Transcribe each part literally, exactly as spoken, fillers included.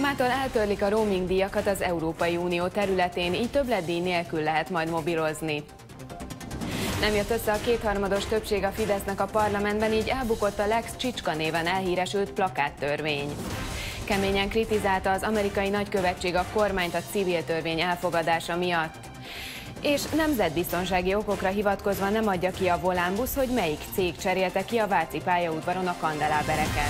Mától eltörlik a roaming díjakat az Európai Unió területén, így többletdíj nélkül lehet majd mobilozni. Nem jött össze a kétharmados többség a Fidesznek a parlamentben, így elbukott a Lex Csicska néven elhíresült plakáttörvény. Keményen kritizálta az amerikai nagykövetség a kormányt a civil törvény elfogadása miatt. És nemzetbiztonsági okokra hivatkozva nem adja ki a Volánbusz, hogy melyik cég cserélte ki a váci pályaudvaron a kandelábereket.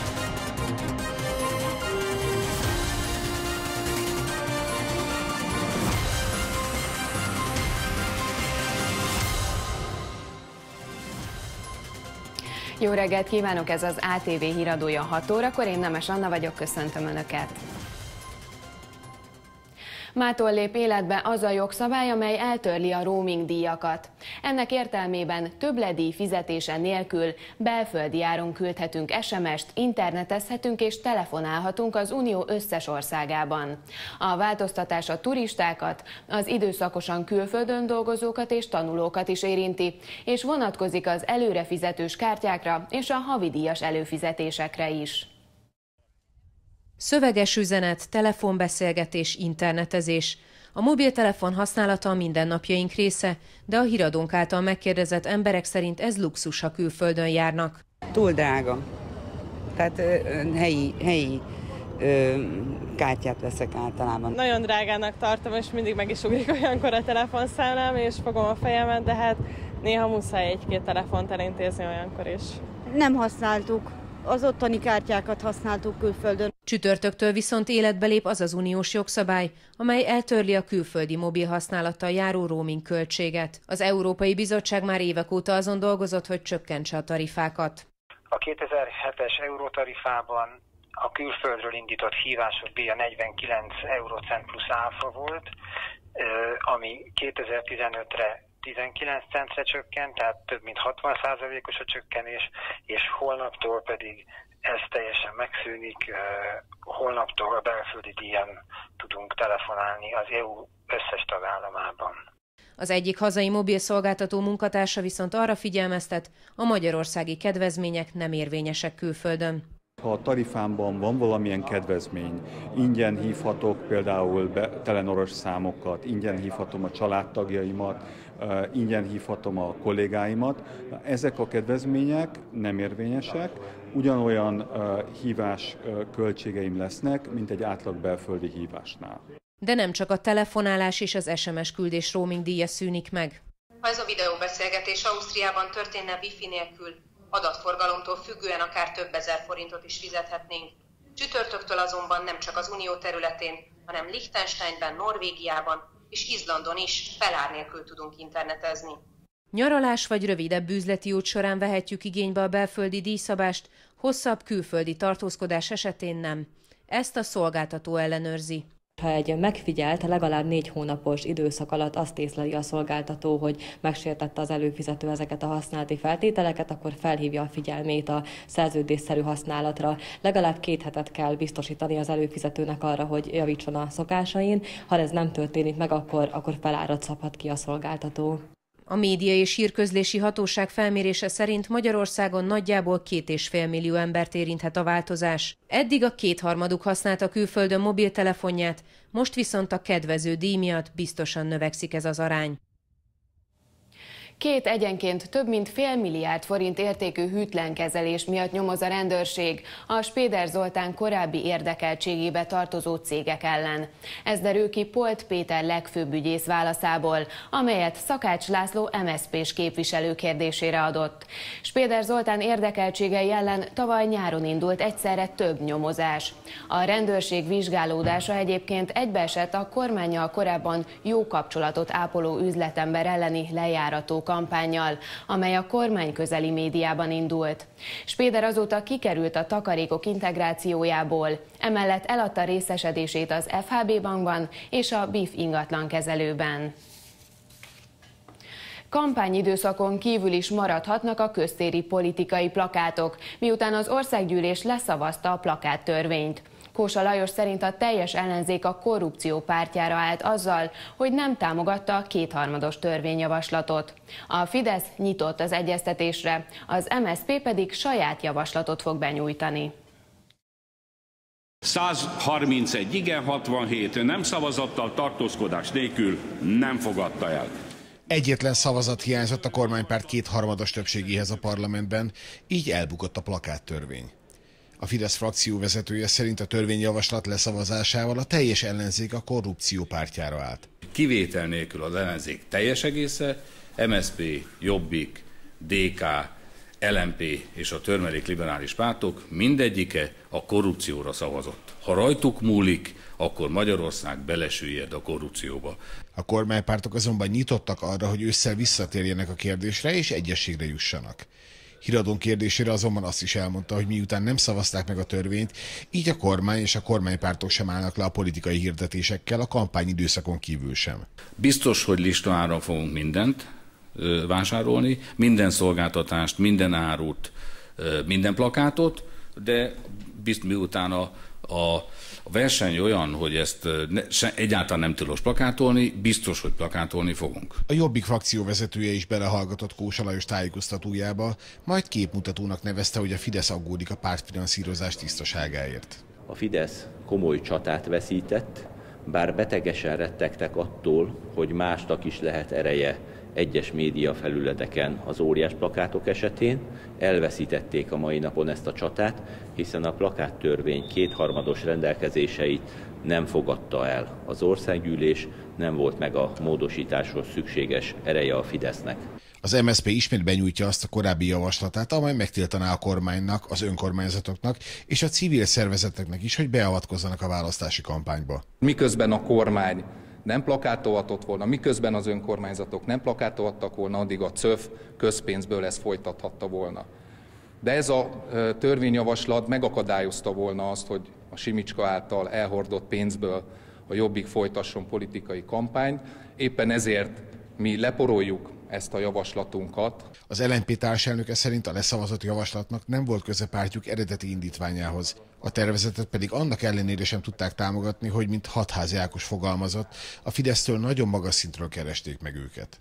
Jó reggelt kívánok, ez az á té vé híradója hat órakor, én Nemes Anna vagyok, köszöntöm Önöket. Mától lép életbe az a jogszabály, amely eltörli a roaming díjakat. Ennek értelmében többletdíj fizetése nélkül belföldi áron küldhetünk es em est, internetezhetünk és telefonálhatunk az Unió összes országában. A változtatás a turistákat, az időszakosan külföldön dolgozókat és tanulókat is érinti, és vonatkozik az előrefizetős kártyákra és a havidíjas előfizetésekre is. Szöveges üzenet, telefonbeszélgetés, internetezés. A mobiltelefon használata a mindennapjaink része, de a híradónk által megkérdezett emberek szerint ez luxus, ha külföldön járnak. Túl drága. Tehát ö, helyi, helyi ö, kártyát veszek általában. Nagyon drágának tartom, és mindig meg is ugrik olyankor a telefonszámlám, és fogom a fejemet, de hát néha muszáj egy-két telefont elintézni olyankor is. Nem használtuk. Az ottani kártyákat használtuk külföldön. Csütörtöktől viszont életbe lép az az uniós jogszabály, amely eltörli a külföldi mobil használattal járó roaming költséget. Az Európai Bizottság már évek óta azon dolgozott, hogy csökkentse a tarifákat. A kétezer-hetes eurótarifában a külföldről indított hívások díja negyvenkilenc eurócent plusz áfa volt, ami kétezer-tizenötre tizenkilenc centre csökkent, tehát több mint hatvan százalékos a csökkenés, és holnaptól pedig ez teljesen megszűnik, holnaptól a belföldi díjon tudunk telefonálni az é u összes tagállamában. Az egyik hazai mobil szolgáltató munkatársa viszont arra figyelmeztet, a magyarországi kedvezmények nem érvényesek külföldön. Ha a tarifámban van valamilyen kedvezmény, ingyen hívhatok például be, telenoros számokat, ingyen hívhatom a családtagjaimat, ingyen hívhatom a kollégáimat, ezek a kedvezmények nem érvényesek, ugyanolyan hívás költségeim lesznek, mint egy átlag belföldi hívásnál. De nem csak a telefonálás és az es em es küldés roaming díja szűnik meg. Ha ez a videóbeszélgetés Ausztriában történne wifi nélkül, adatforgalomtól függően akár több ezer forintot is fizethetnénk. Csütörtöktől azonban nem csak az Unió területén, hanem Liechtensteinben, Norvégiában és Izlandon is felár nélkül tudunk internetezni. Nyaralás vagy rövidebb üzleti út során vehetjük igénybe a belföldi díjszabást, hosszabb külföldi tartózkodás esetén nem. Ezt a szolgáltató ellenőrzi. Ha egy megfigyelt, legalább négy hónapos időszak alatt azt észleli a szolgáltató, hogy megsértette az előfizető ezeket a használati feltételeket, akkor felhívja a figyelmét a szerződésszerű használatra. Legalább két hetet kell biztosítani az előfizetőnek arra, hogy javítson a szokásain. Ha ez nem történik meg, akkor, akkor felárat szabhat ki a szolgáltató. A Média és Hírközlési Hatóság felmérése szerint Magyarországon nagyjából két és fél millió embert érinthet a változás. Eddig a kétharmaduk használta külföldön mobiltelefonját, most viszont a kedvező díj miatt biztosan növekszik ez az arány. Két egyenként több mint fél milliárd forint értékű hűtlenkezelés miatt nyomoz a rendőrség a Spéder Zoltán korábbi érdekeltségébe tartozó cégek ellen. Ez derül ki Polt Péter legfőbb ügyész válaszából, amelyet Szakács László em es zé pés képviselő kérdésére adott. Spéder Zoltán érdekeltségei ellen tavaly nyáron indult egyszerre több nyomozás. A rendőrség vizsgálódása egyébként egybeesett a kormánnyal korábban jó kapcsolatot ápoló üzletember elleni lejárató kampánnyal, amely a kormány közeli médiában indult. Spéder azóta kikerült a takarékok integrációjából, emellett eladta részesedését az ef há bé bankban és a bé i ef ingatlankezelőben. Kampányidőszakon kívül is maradhatnak a köztéri politikai plakátok, miután az országgyűlés leszavazta a plakáttörvényt. Kósa Lajos szerint a teljes ellenzék a korrupció pártjára állt azzal, hogy nem támogatta a kétharmados törvényjavaslatot. A Fidesz nyitott az egyeztetésre, az em es zé pé pedig saját javaslatot fog benyújtani. százharmincegy igen, hatvanhét nem szavazattal, tartózkodás nélkül nem fogadta el. Egyetlen szavazat hiányzott a kormánypárt kétharmados többségéhez a parlamentben, így elbukott a plakáttörvény. A Fidesz frakció vezetője szerint a törvényjavaslat leszavazásával a teljes ellenzék a korrupció pártjára állt. Kivétel nélkül az ellenzék teljes egésze, em es zé pé, Jobbik, dé ká, el em pé és a törmelék liberális pártok mindegyike a korrupcióra szavazott. Ha rajtuk múlik, akkor Magyarország belesüllyed a korrupcióba. A kormánypártok azonban nyitottak arra, hogy ősszel visszatérjenek a kérdésre és egyességre jussanak. Híradón kérdésére azonban azt is elmondta, hogy miután nem szavazták meg a törvényt, így a kormány és a kormánypártok sem állnak le a politikai hirdetésekkel a kampányidőszakon kívül sem. Biztos, hogy listáron fogunk mindent vásárolni, minden szolgáltatást, minden árut, minden plakátot, de bizt, miután a, a, a verseny olyan, hogy ezt ne, se, egyáltalán nem tilos plakátolni, biztos, hogy plakátolni fogunk. A Jobbik frakció vezetője is belehallgatott Kósa Lajos tájékoztatójába, majd képmutatónak nevezte, hogy a Fidesz aggódik a pártfinanszírozás tisztaságáért. A Fidesz komoly csatát veszített, bár betegesen rettegtek attól, hogy másnak is lehet ereje egyes média felületeken az óriás plakátok esetén, elveszítették a mai napon ezt a csatát, hiszen a plakáttörvény kétharmados rendelkezéseit nem fogadta el az országgyűlés, nem volt meg a módosításhoz szükséges ereje a Fidesznek. Az em es zé pé ismét benyújtja azt a korábbi javaslatát, amely megtiltaná a kormánynak, az önkormányzatoknak és a civil szervezeteknek is, hogy beavatkozzanak a választási kampányba. Miközben a kormány nem plakátolhatott volna, miközben az önkormányzatok nem plakátolhattak volna, addig a cöf közpénzből ezt folytathatta volna. De ez a törvényjavaslat megakadályozta volna azt, hogy a Simicska által elhordott pénzből a Jobbik folytasson politikai kampányt. Éppen ezért mi leporoljuk ezt a javaslatunkat. Az el em pé társelnöke szerint a leszavazott javaslatnak nem volt köze pártjuk eredeti indítványához. A tervezetet pedig annak ellenére sem tudták támogatni, hogy mint Hatházi Ákos fogalmazott, a Fidesztől nagyon magas szintről keresték meg őket.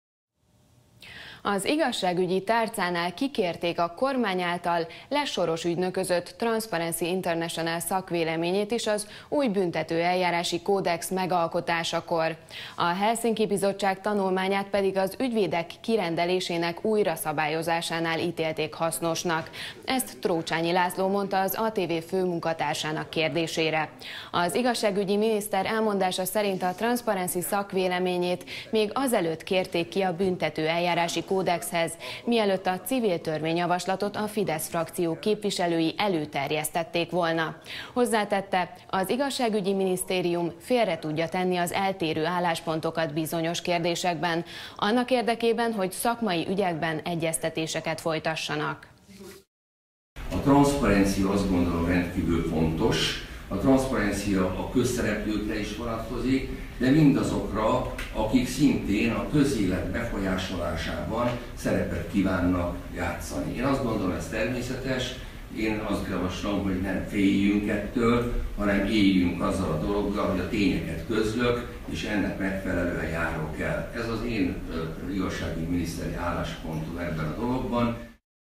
Az igazságügyi tárcánál kikérték a kormány által lesoros ügynöközött Transparency International szakvéleményét is az új büntető eljárási kódex megalkotásakor. A Helsinki Bizottság tanulmányát pedig az ügyvédek kirendelésének újra szabályozásánál ítélték hasznosnak. Ezt Trócsányi László mondta az á té vé főmunkatársának kérdésére. Az igazságügyi miniszter elmondása szerint a Transparency szakvéleményét még azelőtt kérték ki a büntető eljárási kódexhez, mielőtt a civil törvényjavaslatot a Fidesz frakció képviselői előterjesztették volna. Hozzátette, az igazságügyi minisztérium félre tudja tenni az eltérő álláspontokat bizonyos kérdésekben, annak érdekében, hogy szakmai ügyekben egyeztetéseket folytassanak. A transzparencia azt gondolom rendkívül fontos. A transzparencia a közszereplőkre is vonatkozik, de mindazokra, akik szintén a közélet befolyásolásában szerepet kívánnak játszani. Én azt gondolom, ez természetes, én azt javaslom, hogy nem féljünk ettől, hanem éljünk azzal a dologgal, hogy a tényeket közlök, és ennek megfelelően járok el. Ez az én igazságügyi miniszteri álláspontom ebben a dologban.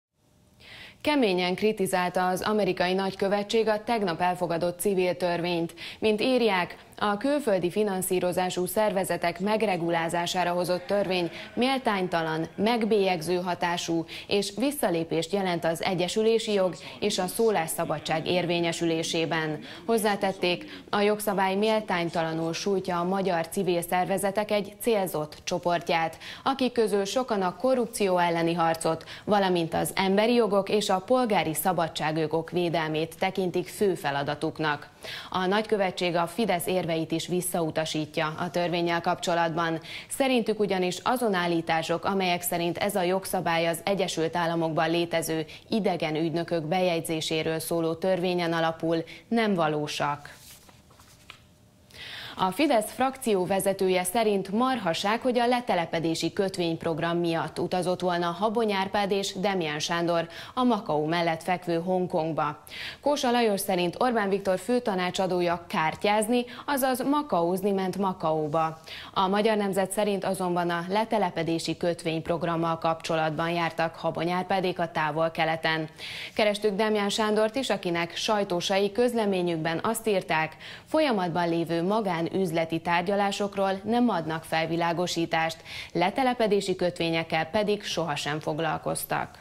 Keményen kritizálta az amerikai nagykövetség a tegnap elfogadott civil törvényt. Mint írják, a külföldi finanszírozású szervezetek megregulázására hozott törvény méltánytalan, megbélyegző hatású és visszalépést jelent az egyesülési jog és a szólásszabadság érvényesülésében. Hozzátették, a jogszabály méltánytalanul sújtja a magyar civil szervezetek egy célzott csoportját, akik közül sokan a korrupció elleni harcot, valamint az emberi jogok és a polgári szabadságjogok védelmét tekintik fő feladatuknak. A nagykövetség a Fidesz érveit is visszautasítja a törvénnyel kapcsolatban. Szerintük ugyanis azon állítások, amelyek szerint ez a jogszabály az Egyesült Államokban létező idegen ügynökök bejegyzéséről szóló törvényen alapul, nem valósak. A Fidesz frakció vezetője szerint marhaság, hogy a letelepedési kötvényprogram miatt utazott volna Habony Árpád és Demján Sándor a Makau mellett fekvő Hongkongba. Kósa Lajos szerint Orbán Viktor főtanácsadója kártyázni, azaz makauzni ment Makauba. A Magyar Nemzet szerint azonban a letelepedési kötvényprogrammal kapcsolatban jártak Habony Árpádék a Távol-Keleten. Kerestük Demján Sándort is, akinek sajtósai közleményükben azt írták, folyamatban lévő magánüzleti tárgyalásokról nem adnak felvilágosítást, letelepedési kötvényekkel pedig sohasem foglalkoztak.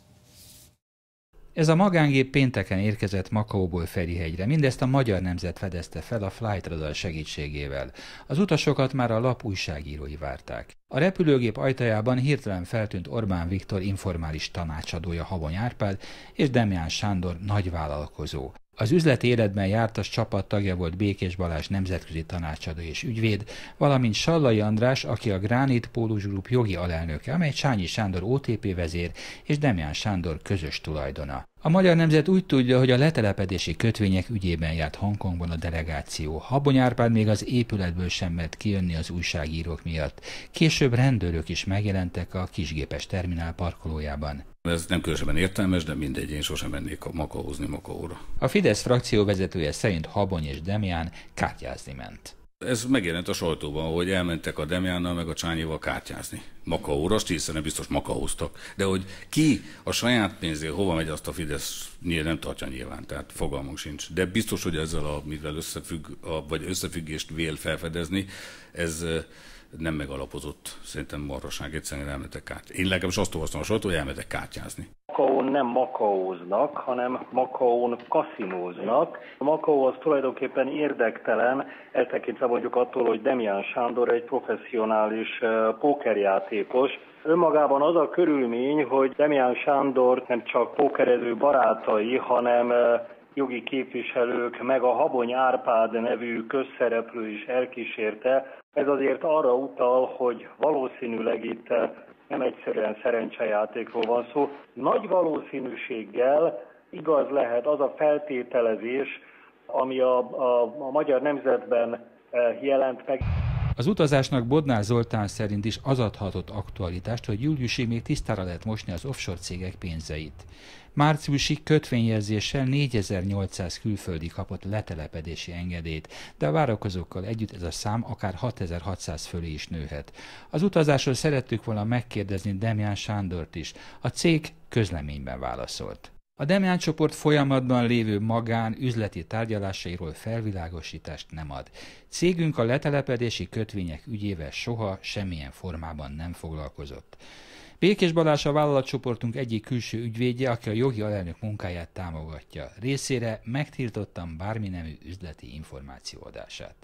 Ez a magángép pénteken érkezett Makauból Ferihegyre, mindezt a Magyar Nemzet fedezte fel a Flight Radar segítségével. Az utasokat már a lap újságírói várták. A repülőgép ajtajában hirtelen feltűnt Orbán Viktor informális tanácsadója Habony Árpád és Demján Sándor nagyvállalkozó. Az üzleti életben jártas csapattagja volt Békés Balázs nemzetközi tanácsadó és ügyvéd, valamint Sallai András, aki a Granit Pólus Group jogi alelnöke, amely Csányi Sándor o té pé vezér és Demján Sándor közös tulajdona. A Magyar Nemzet úgy tudja, hogy a letelepedési kötvények ügyében járt Hongkongban a delegáció. Habony Árpád még az épületből sem mert kijönni az újságírók miatt. Később rendőrök is megjelentek a kisgépes terminál parkolójában. Ez nem különösebben értelmes, de mindegy, én sosem mennék a Makauzni Makaura. A Fidesz frakció vezetője szerint Habony és Demján kártyázni ment. Ez megjelent a sajtóban, hogy elmentek a Demjánnal meg a Csányival kártyázni. Makaóra, hiszen biztos makaóztak. De hogy ki a saját pénzért hova megy, azt a Fidesz nem tartja nyilván, tehát fogalmunk sincs. De biztos, hogy ezzel a, mivel összefügg, a, vagy összefüggést vél felfedezni, ez nem megalapozott. Szerintem marhaság, egyszerűen elmentek kártyázni. Én legalábbis azt olvastam a sajtó, hogy elmentek kártyázni. Makaón nem makaóznak, hanem Makaón kaszinóznak. A Makau az tulajdonképpen érdektelen, eltekintve mondjuk attól, hogy Demján Sándor egy professzionális pókerjátékos. Önmagában az a körülmény, hogy Demján Sándor nem csak pókerező barátai, hanem jogi képviselők, meg a Habony Árpád nevű közszereplő is elkísérte. Ez azért arra utal, hogy valószínűleg itt nem egyszerűen szerencsejátékról van szó. Nagy valószínűséggel igaz lehet az a feltételezés, ami a, a, a Magyar Nemzetben jelent meg. Az utazásnak Bodnár Zoltán szerint is az adhatott aktualitást, hogy júliusig még tisztára lehet mosni az offshore cégek pénzeit. Márciusig kötvényjelzéssel négyezer-nyolcszáz külföldi kapott letelepedési engedélyt, de a várakozókkal együtt ez a szám akár hatezer-hatszáz fölé is nőhet. Az utazásról szerettük volna megkérdezni Demján Sándort is. A cég közleményben válaszolt. A Demján csoport folyamatban lévő magán üzleti tárgyalásairól felvilágosítást nem ad. Cégünk a letelepedési kötvények ügyével soha semmilyen formában nem foglalkozott. Békés Balázs a vállalatcsoportunk egyik külső ügyvédje, aki a jogi alelnök munkáját támogatja. Részére megtiltottam bármi nemű üzleti információadását.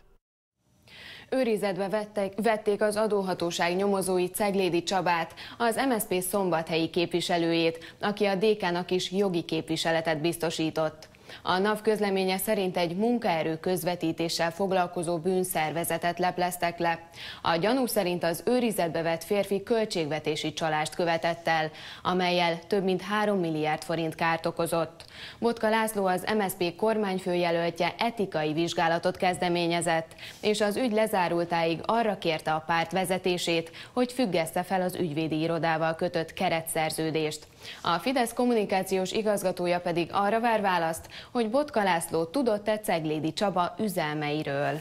Őrizetbe vették, vették az adóhatóság nyomozói Ceglédi Csabát, az em es zé pé szombathelyi képviselőjét, aki a dé ká-nak is jogi képviseletet biztosított. A NAV közleménye szerint egy munkaerő közvetítéssel foglalkozó bűnszervezetet lepleztek le. A gyanú szerint az őrizetbe vett férfi költségvetési csalást követett el, amellyel több mint három milliárd forint kárt okozott. Botka László, az em es zé pé kormányfőjelöltje etikai vizsgálatot kezdeményezett, és az ügy lezárultáig arra kérte a párt vezetését, hogy függeszte fel az ügyvédi irodával kötött keretszerződést. A Fidesz kommunikációs igazgatója pedig arra vár választ, hogy Botka László tudott-e Ceglédi Csaba üzelmeiről.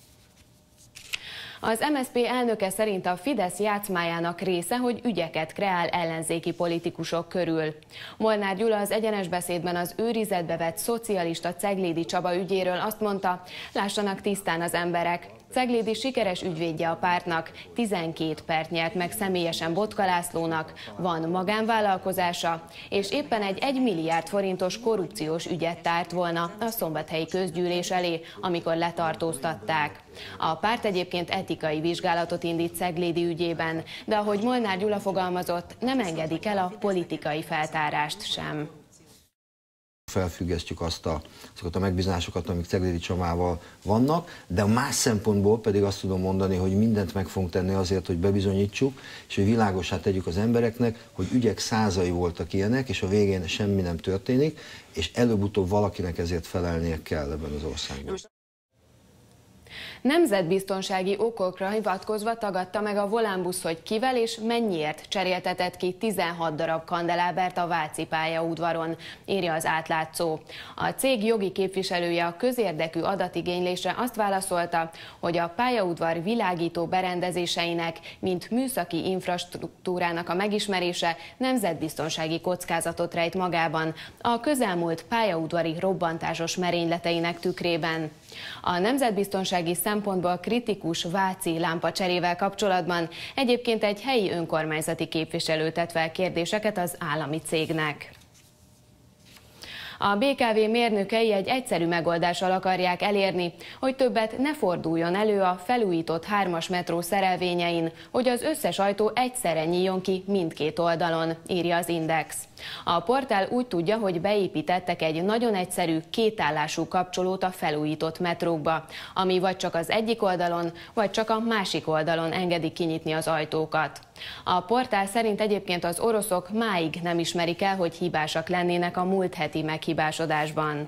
Az em es zé pé elnöke szerint a Fidesz játszmájának része, hogy ügyeket kreál ellenzéki politikusok körül. Molnár Gyula az Egyenes Beszédben az őrizetbe vett szocialista Ceglédi Csaba ügyéről azt mondta, lássanak tisztán az emberek. Ceglédi sikeres ügyvédje a pártnak, tizenkét pert nyert meg személyesen Botka Lászlónak, van magánvállalkozása, és éppen egy egy milliárd forintos korrupciós ügyet tárt volna a szombathelyi közgyűlés elé, amikor letartóztatták. A párt egyébként etikai vizsgálatot indít Ceglédi ügyében, de ahogy Molnár Gyula fogalmazott, nem engedik el a politikai feltárást sem. Felfüggesztjük azt a, azokat a megbízásokat, amik Ceglédi Csabával vannak, de más szempontból pedig azt tudom mondani, hogy mindent meg fogunk tenni azért, hogy bebizonyítsuk, és hogy világossá tegyük az embereknek, hogy ügyek százai voltak ilyenek, és a végén semmi nem történik, és előbb-utóbb valakinek ezért felelnie kell ebben az országban. Nemzetbiztonsági okokra hivatkozva tagadta meg a Volánbusz, hogy kivel és mennyiért cseréltetett ki tizenhat darab kandelábert a váci pályaudvaron, írja az Átlátszó. A cég jogi képviselője a közérdekű adatigénylésre azt válaszolta, hogy a pályaudvar világító berendezéseinek, mint műszaki infrastruktúrának a megismerése nemzetbiztonsági kockázatot rejt magában a közelmúlt pályaudvari robbantásos merényleteinek tükrében. A nemzetbiztonsági szempontból kritikus váci lámpacserével kapcsolatban egyébként egy helyi önkormányzati képviselő tett fel kérdéseket az állami cégnek. A bé ká vé mérnökei egy egyszerű megoldással akarják elérni, hogy többet ne forduljon elő a felújított hármas metró szerelvényein, hogy az összes ajtó egyszerre nyíljon ki mindkét oldalon, írja az Index. A portál úgy tudja, hogy beépítettek egy nagyon egyszerű kétállású kapcsolót a felújított metrókba, ami vagy csak az egyik oldalon, vagy csak a másik oldalon engedi kinyitni az ajtókat. A portál szerint egyébként az oroszok máig nem ismerik el, hogy hibásak lennének a múlt heti meghibásodásban.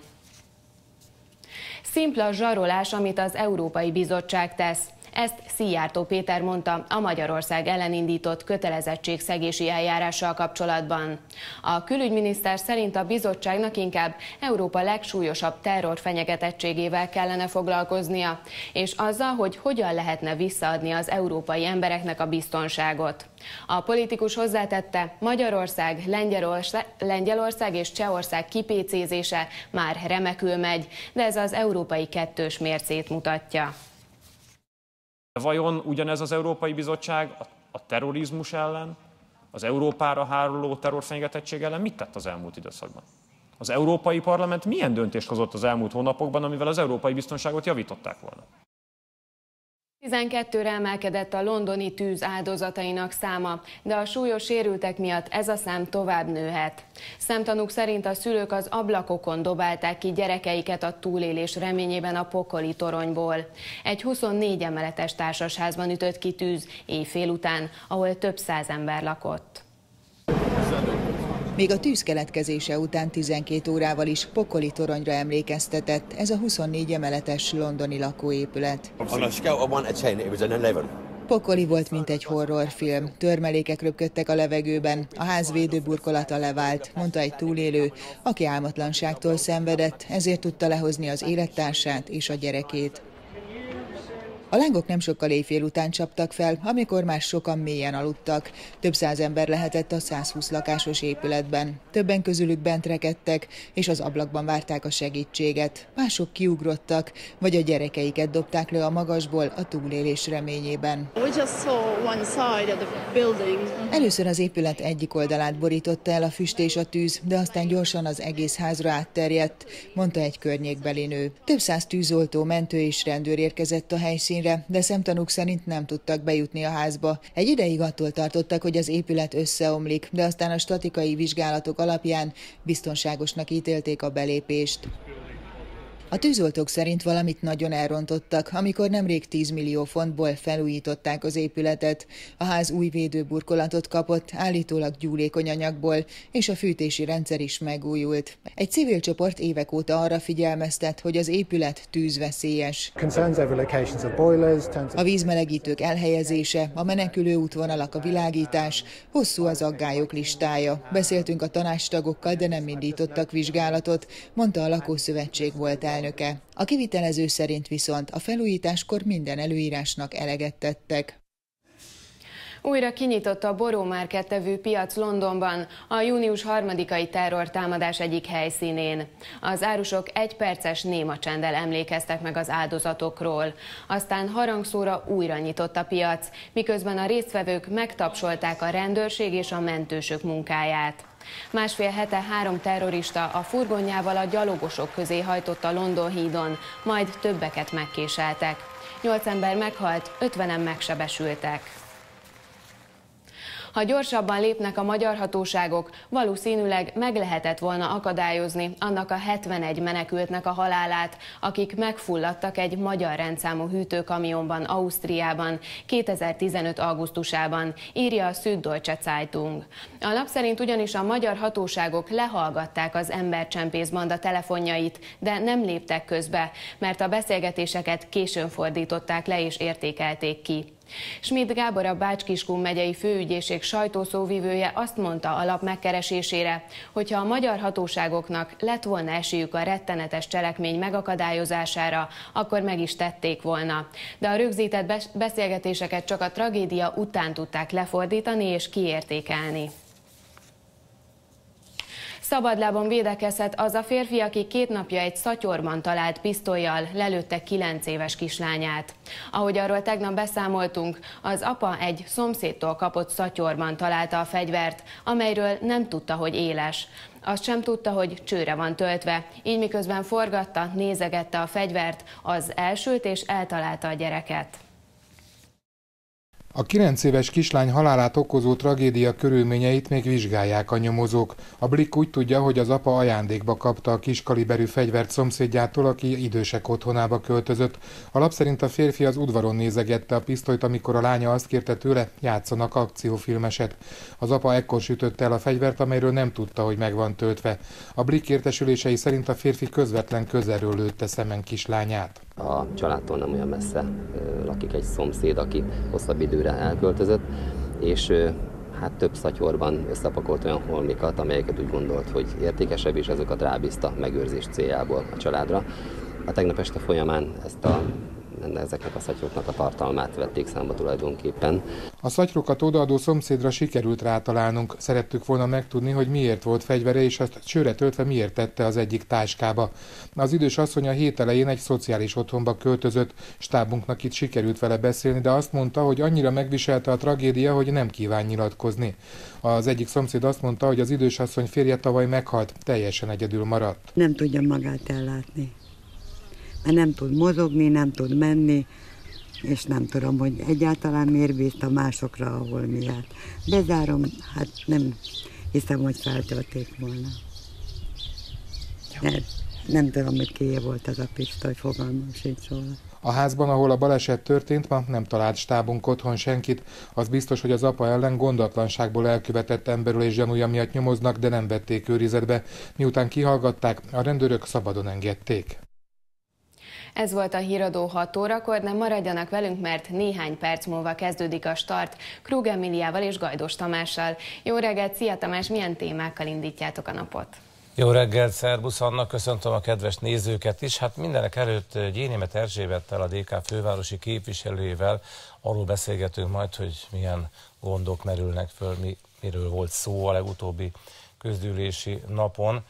Szimpla zsarolás, amit az Európai Bizottság tesz. Ezt Szijjártó Péter mondta a Magyarország ellen indított kötelezettségszegési eljárással kapcsolatban. A külügyminiszter szerint a bizottságnak inkább Európa legsúlyosabb terrorfenyegetettségével kellene foglalkoznia, és azzal, hogy hogyan lehetne visszaadni az európai embereknek a biztonságot. A politikus hozzátette, Magyarország, Lengyelország, Lengyelország és Csehország kipécézése már remekül megy, de ez az európai kettős mércét mutatja. Vajon ugyanez az Európai Bizottság a terrorizmus ellen, az Európára háruló terrorfenyegetettség ellen mit tett az elmúlt időszakban? Az Európai Parlament milyen döntést hozott az elmúlt hónapokban, amivel az európai biztonságot javították volna? tizenkettőre emelkedett a londoni tűz áldozatainak száma, de a súlyos sérültek miatt ez a szám tovább nőhet. Szemtanúk szerint a szülők az ablakokon dobálták ki gyerekeiket a túlélés reményében a pokoli toronyból. Egy huszonnégy emeletes társasházban ütött ki tűz éjfél után, ahol több száz ember lakott. Még a tűz keletkezése után tizenkét órával is pokoli toronyra emlékeztetett ez a huszonnégy emeletes londoni lakóépület. Pokoli volt, mint egy horrorfilm. Törmelékek röpködtek a levegőben, a ház védőburkolata levált, mondta egy túlélő, aki álmatlanságtól szenvedett, ezért tudta lehozni az élettársát és a gyerekét. A lángok nem sokkal éjfél után csaptak fel, amikor már sokan mélyen aludtak. Több száz ember lehetett a százhúsz lakásos épületben. Többen közülük bent rekedtek, és az ablakban várták a segítséget. Mások kiugrottak, vagy a gyerekeiket dobták le a magasból a túlélés reményében. Először az épület egyik oldalát borította el a füst és a tűz, de aztán gyorsan az egész házra átterjedt, mondta egy környékbeli nő. Több száz tűzoltó, mentő és rendőr érkezett a helyszínre, de szemtanúk szerint nem tudtak bejutni a házba. Egy ideig attól tartottak, hogy az épület összeomlik, de aztán a statikai vizsgálatok alapján biztonságosnak ítélték a belépést. A tűzoltók szerint valamit nagyon elrontottak, amikor nemrég tíz millió fontból felújították az épületet. A ház új védőburkolatot kapott, állítólag gyúlékony anyagból, és a fűtési rendszer is megújult. Egy civil csoport évek óta arra figyelmeztet, hogy az épület tűzveszélyes. A vízmelegítők elhelyezése, a menekülő útvonalak, a világítás, hosszú az aggályok listája. Beszéltünk a tanácstagokkal, de nem indítottak vizsgálatot, mondta a Lakószövetség volt elnöke. A kivitelező szerint viszont a felújításkor minden előírásnak eleget tettek. Újra kinyitott a Borough Market nevű piac Londonban, a június harmadikai terrortámadás egyik helyszínén. Az árusok egy perces néma csenddel emlékeztek meg az áldozatokról. Aztán harangszóra újra nyitott a piac, miközben a résztvevők megtapsolták a rendőrség és a mentősök munkáját. Másfél hete három terrorista a furgonjával a gyalogosok közé hajtott a London hídon, majd többeket megkéseltek. Nyolc ember meghalt, ötvenen megsebesültek. Ha gyorsabban lépnek a magyar hatóságok, valószínűleg meg lehetett volna akadályozni annak a hetvenegy menekültnek a halálát, akik megfulladtak egy magyar rendszámú hűtőkamionban Ausztriában kétezer-tizenöt augusztusában, írja a Süddeutsche Zeitung. A lap szerint ugyanis a magyar hatóságok lehallgatták az embercsempész banda telefonjait, de nem léptek közbe, mert a beszélgetéseket későn fordították le és értékelték ki. Schmidt Gábor, a Bács-Kiskun megyei főügyészség sajtószóvivője azt mondta a lap megkeresésére, hogyha a magyar hatóságoknak lett volna esélyük a rettenetes cselekmény megakadályozására, akkor meg is tették volna. De a rögzített beszélgetéseket csak a tragédia után tudták lefordítani és kiértékelni. Szabadlábon védekezhet az a férfi, aki két napja egy szatyorban talált pisztollyal lelőtte kilenc éves kislányát. Ahogy arról tegnap beszámoltunk, az apa egy szomszédtól kapott szatyorban találta a fegyvert, amelyről nem tudta, hogy éles. Azt sem tudta, hogy csőre van töltve, így miközben forgatta, nézegette a fegyvert, az elsült és eltalálta a gyereket. A kilenc éves kislány halálát okozó tragédia körülményeit még vizsgálják a nyomozók. A Blick úgy tudja, hogy az apa ajándékba kapta a kiskaliberű fegyvert szomszédjától, aki idősek otthonába költözött. A lap szerint a férfi az udvaron nézegette a pisztolyt, amikor a lánya azt kérte tőle, játszanak akciófilmeset. Az apa ekkor sütötte el a fegyvert, amelyről nem tudta, hogy meg van töltve. A Blick értesülései szerint a férfi közvetlen közelről lőtte szemen kislányát. A családtól nem olyan messze lakik egy szomszéd, aki hosszabb időre elköltözött, és hát több szatyorban összepakolt olyan holmikat, amelyeket úgy gondolt, hogy értékesebb, és azokat rábízta megőrzés céljából a családra. A tegnap este folyamán ezt a ezeknek a szatyroknak a tartalmát vették számba tulajdonképpen. A szatyrokat odaadó szomszédra sikerült rátalálnunk. Szerettük volna megtudni, hogy miért volt fegyvere, és azt csőre töltve miért tette az egyik táskába. Az idős asszony a hét elején egy szociális otthonba költözött. Stábunknak itt sikerült vele beszélni, de azt mondta, hogy annyira megviselte a tragédia, hogy nem kíván nyilatkozni. Az egyik szomszéd azt mondta, hogy az idős asszony férje tavaly meghalt, teljesen egyedül maradt. Nem tudja magát ellátni. Mert nem tud mozogni, nem tud menni, és nem tudom, hogy egyáltalán miért bízta másokra, ahol miért. Bezárom, hát nem hiszem, hogy feltölték volna. Mert nem tudom, hogy kié volt ez a pisztoly, fogalmam sincs róla. A házban, ahol a baleset történt, ma nem talált stábunk otthon senkit. Az biztos, hogy az apa ellen gondatlanságból elkövetett emberölés gyanúja miatt nyomoznak, de nem vették őrizetbe. Miután kihallgatták, a rendőrök szabadon engedték. Ez volt a híradó hat órakor, de maradjanak velünk, mert néhány perc múlva kezdődik a start Krug Emiliával és Gajdos Tamással. Jó reggelt, szia Tamás, milyen témákkal indítjátok a napot? Jó reggelt, szerbusz Anna, köszöntöm a kedves nézőket is. Hát mindenek előtt Gyénémet Erzsébettel, a dé ká fővárosi képviselőjével arról beszélgetünk majd, hogy milyen gondok merülnek föl, mi, miről volt szó a legutóbbi közgyűlési napon.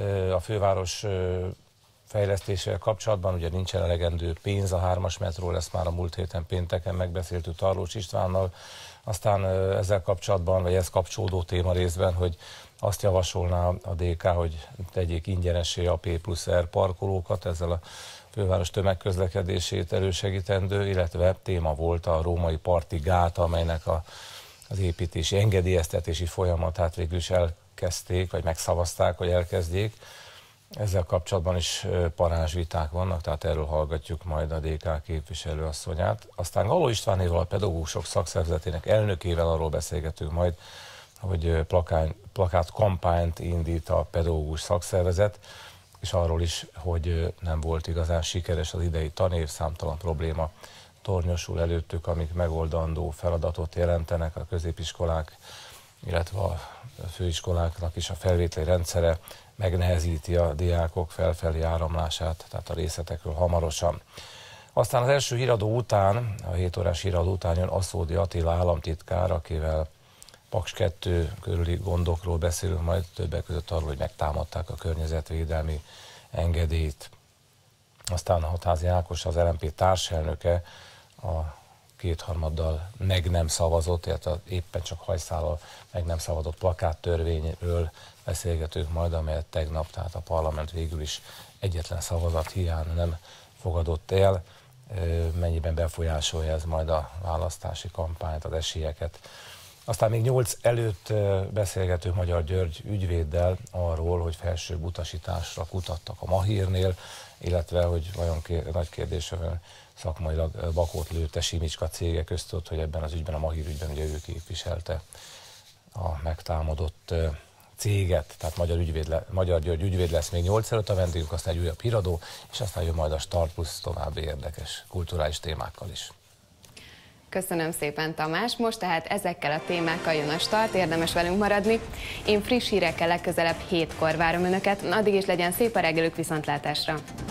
A főváros fejlesztéssel kapcsolatban ugye nincsen elegendő pénz a hármas metró, ezt már a múlt héten pénteken megbeszéltük Tarlós Istvánnal. Aztán ezzel kapcsolatban, vagy ez kapcsolódó téma részben, hogy azt javasolná a dé ká, hogy tegyék ingyenessé a P plusz R parkolókat, ezzel a főváros tömegközlekedését elősegítendő, illetve téma volt a római parti gát, amelynek a, az építési, engedélyeztetési folyamatát végül is elkezdték, vagy megszavazták, hogy elkezdjék. Ezzel kapcsolatban is parázsviták vannak, tehát erről hallgatjuk majd a dé ká képviselőasszonyát. Aztán Galló Istvánéval, a pedagógusok szakszervezetének elnökével arról beszélgetünk majd, hogy plakát, plakát kampányt indít a pedagógus szakszervezet, és arról is, hogy nem volt igazán sikeres az idei tanév, számtalan probléma tornyosul előttük, amik megoldandó feladatot jelentenek a középiskolák, illetve a főiskoláknak is a felvételi rendszere megnehezíti a diákok felfelé áramlását, tehát a részletekről hamarosan. Aztán az első híradó után, a hét órás híradó után jön Aszódi Attila államtitkár, akivel Paks kettő körüli gondokról beszélünk, majd többek között arról, hogy megtámadták a környezetvédelmi engedélyt. Aztán Hatházi Ákos, az el em pé társelnöke, a kétharmaddal meg nem szavazott, illetve éppen csak hajszállal meg nem szavazott plakáttörvényről beszélgetünk majd, amelyet tegnap, tehát a parlament végül is egyetlen szavazat hiány nem fogadott el. Mennyiben befolyásolja ez majd a választási kampányt, az esélyeket Aztán még nyolc előtt beszélgető Magyar György ügyvéddel arról, hogy felsőbb utasításra kutattak a Mahírnél, illetve hogy vajon kér, nagy kérdés, hogy szakmailag bakót lőtte Simicska cége között, hogy ebben az ügyben, a Mahír ügyben ugye ő képviselte a megtámadott céget, tehát Magyar, ügyvéd, Magyar György ügyvéd lesz még nyolc előtt a vendégünk, aztán egy újabb híradó, és aztán jön majd a Start plusz további érdekes kulturális témákkal is. Köszönöm szépen, Tamás. Most tehát ezekkel a témákkal jön a Start, érdemes velünk maradni. Én friss hírekkel legközelebb hétkor várom Önöket, addig is legyen szép a reggelük, viszontlátásra!